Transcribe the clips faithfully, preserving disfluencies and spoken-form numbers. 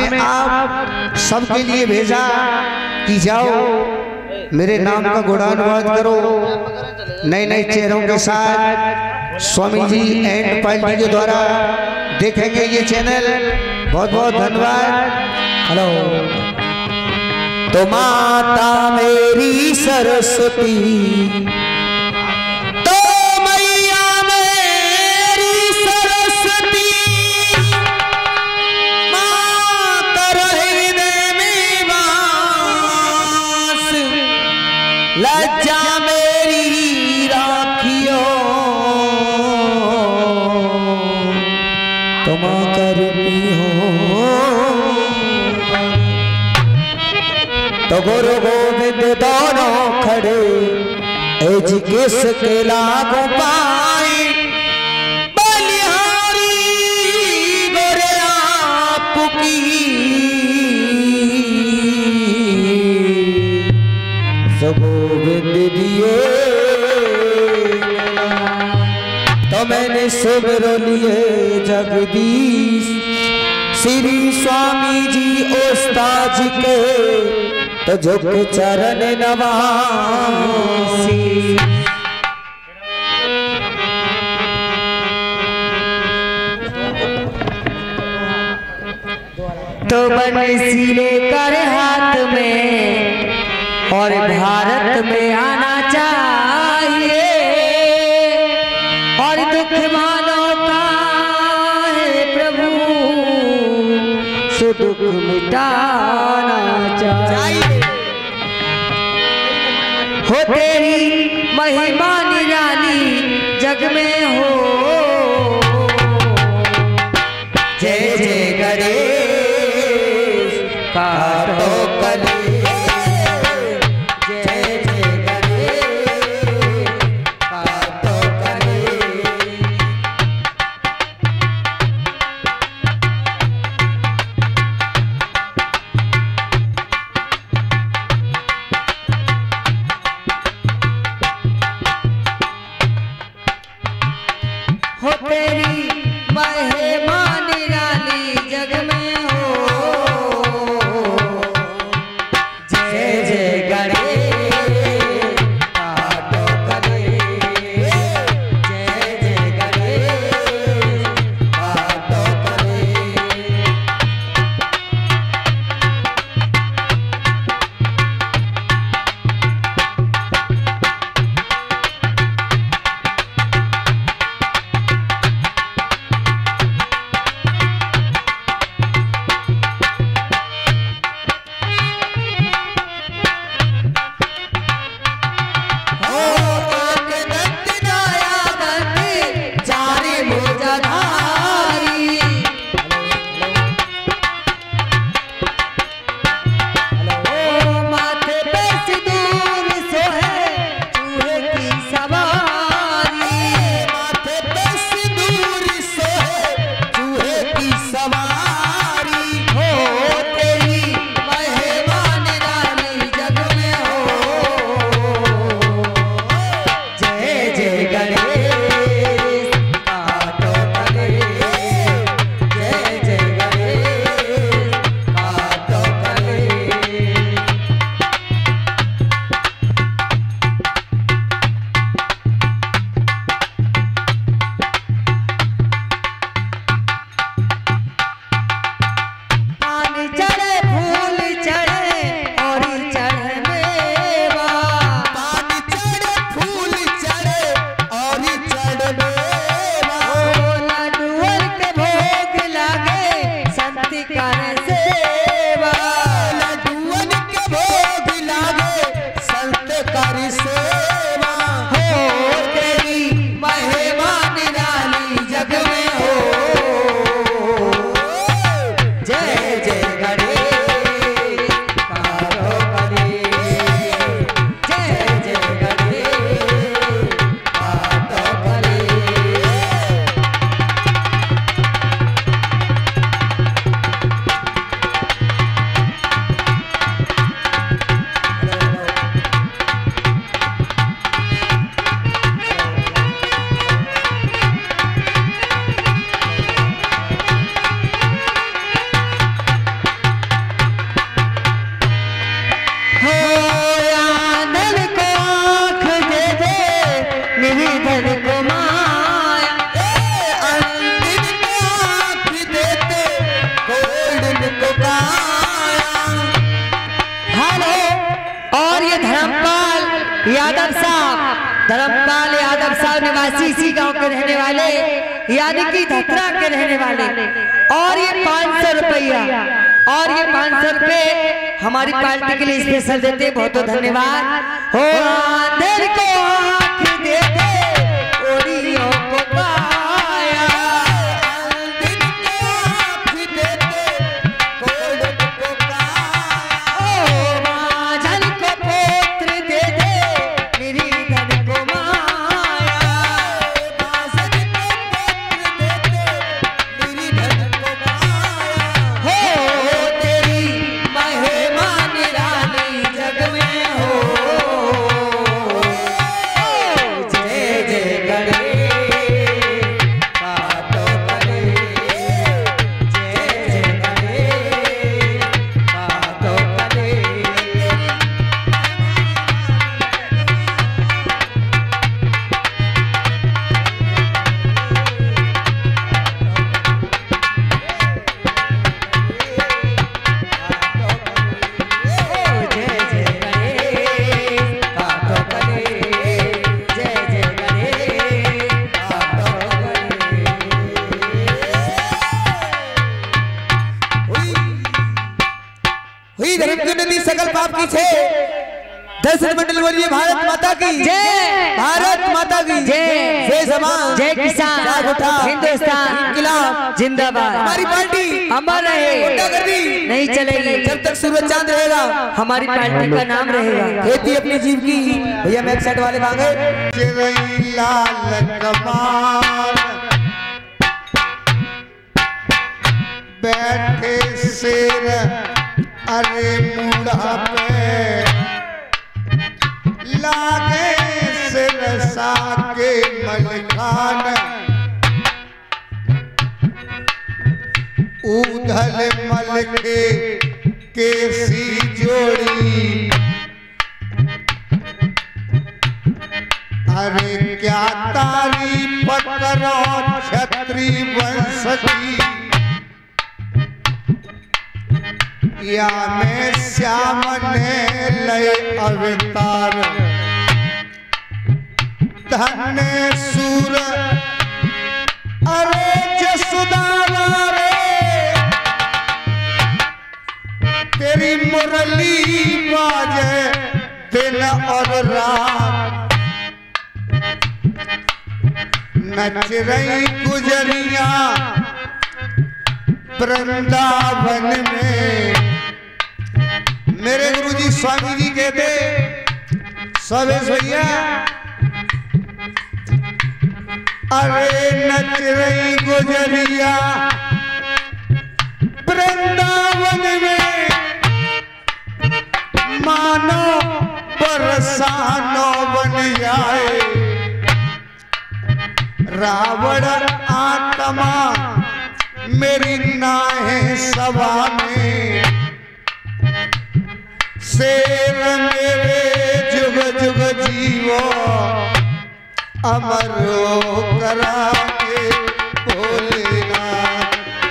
हमें आप सबके लिए भेजा कि जाओ मेरे नाम का गुणानुवाद करो नए नए चेहरों के साथ। स्वामी जी एंड पाइल जी के द्वारा देखेंगे ये चैनल। बहुत बहुत धन्यवाद। हेलो। तो माता मेरी सरस्वती, तो मैया मेरी सरस्वती, माँ कर हृदय में वास, लज्जा मेरी राखियो, तुम करती हो। तो गुरु गोविंद दोनों खड़े एज किसके लागू पाए, बलिहारी गोरे आपकी सो गोविंद दिए। तो मैंने सुमिरो लिए जगदीश श्री स्वामी जी उस्ताद जी के, तो झुक चरण नवासी। तो बंसी लेकर हाथ में और भारत में आना चाहिए, और दुख मानव का है प्रभु सो दुख मिटाना चाहिए। हो तेरी महिमा निराली जग में हो, जय जय गणेश काटो कले, जय जय गणेश काटो कले। हो तेरी महिमा निराली जग में हो, जय जय गणेश काटो कले, जय जय गणेश काटो कले। को काया। हेलो, और ये धर्मपाल यादव साहब, धर्मपाल यादव साहब निवासी इसी गांव के रहने वाले, यानी कि धतरा के रहने वाले। और ये पाँच सौ रुपया, और ये पाँच सौ रुपये हमारी पार्टी के लिए स्पेशल देते, बहुत बहुत धन्यवाद। हो आंधर को आँख देते, ओरियों को काया, आंधर को आँख देते, कोढ़ को काया। ओ माझन को पुत्र दे दे, मेरी धन को माया, माझन को पुत्र दे दे, मेरी धन को माया। हो तेरी महिमा निराली जग में हो, जय जय गणेश पातो करे, जय जय गणेश पातो करे। हुई धर्म की नदी सकल पाप की छे, दर्शन मंडल बोलिए भारत माता की जय, भारत माता की जय, जय जवान जय किसान, हिंदुस्तान इनकलाब जिंदाबाद। हमारी पार्टी अमर रहे, गुंडागर्दी नहीं चलेगी जब तक सूरज चांद रहेगा, हमारी पार्टी का नाम रहेगा। खेती अपनी जीव की। भैया मैं एक साइड वाले मांगे लाल कमाल बैठे शेर अरे मुड़ा पे लागे सिर साके मलखान उधल मल के केसी जोड़ी अरे क्या तारीफ करो छत्री वंश की या में श्याम ने लय अवतार धन्य सूर अरे जसुदारा रे तेरी मुरली बाजे दिन और रात नच रही गुजरिया वृंदावन में। मेरे गुरुजी स्वामी जी कहते सवेश भैया अरे नच रही गुजरिया वृंदावन में मानो बरसानो बन जाए रावण आत्मा मेरी नाहे सभा में शेर मेरे जुग जुग जीवो अमर करा के भोलेनाथ।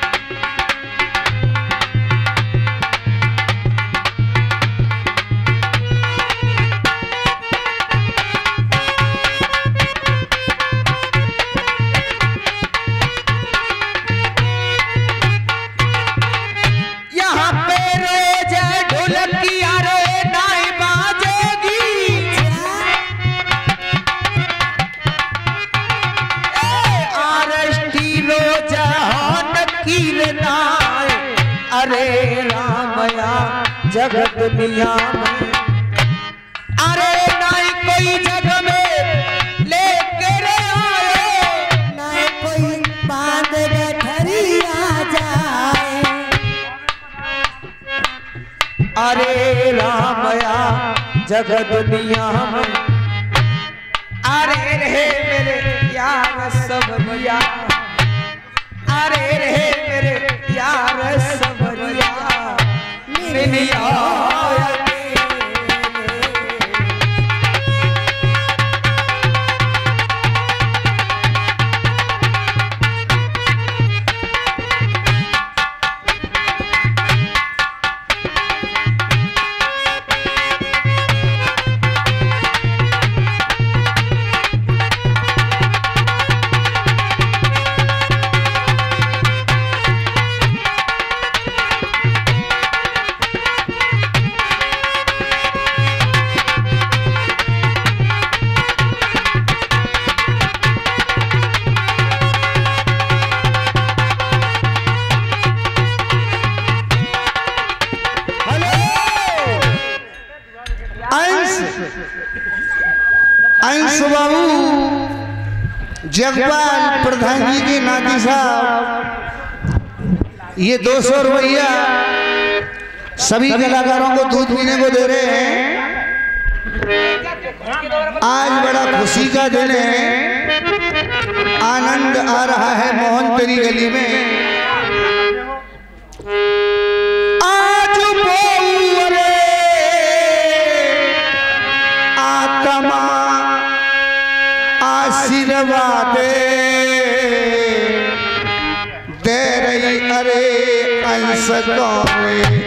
अरे रामया जगत दुनिया में अरे नाई कोई जग में लेके रे आए नाई कोई बांध गठरी आ जाए अरे रामया जगत दुनिया में अरे रे मेरे यार सबरिया अरे रे मेरे यार सबरिया अंश बाबू जगपाल प्रधान जी के नाती साहब ये दो सौ रुपया सभी कलाकारों को दूध पीने को दे रहे हैं। आज बड़ा खुशी का दिन है, आनंद आ रहा है मोहन तेरी गली में। आज बोले आत्मा आशीर्वाद दे रही अरे अंश को